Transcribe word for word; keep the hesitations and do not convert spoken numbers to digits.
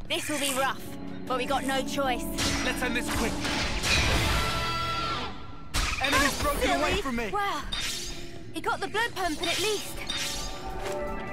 This will be rough, but we got no choice. Let's end this quick. Enemies broke you away from me. Wow. He got the blood pumping at least.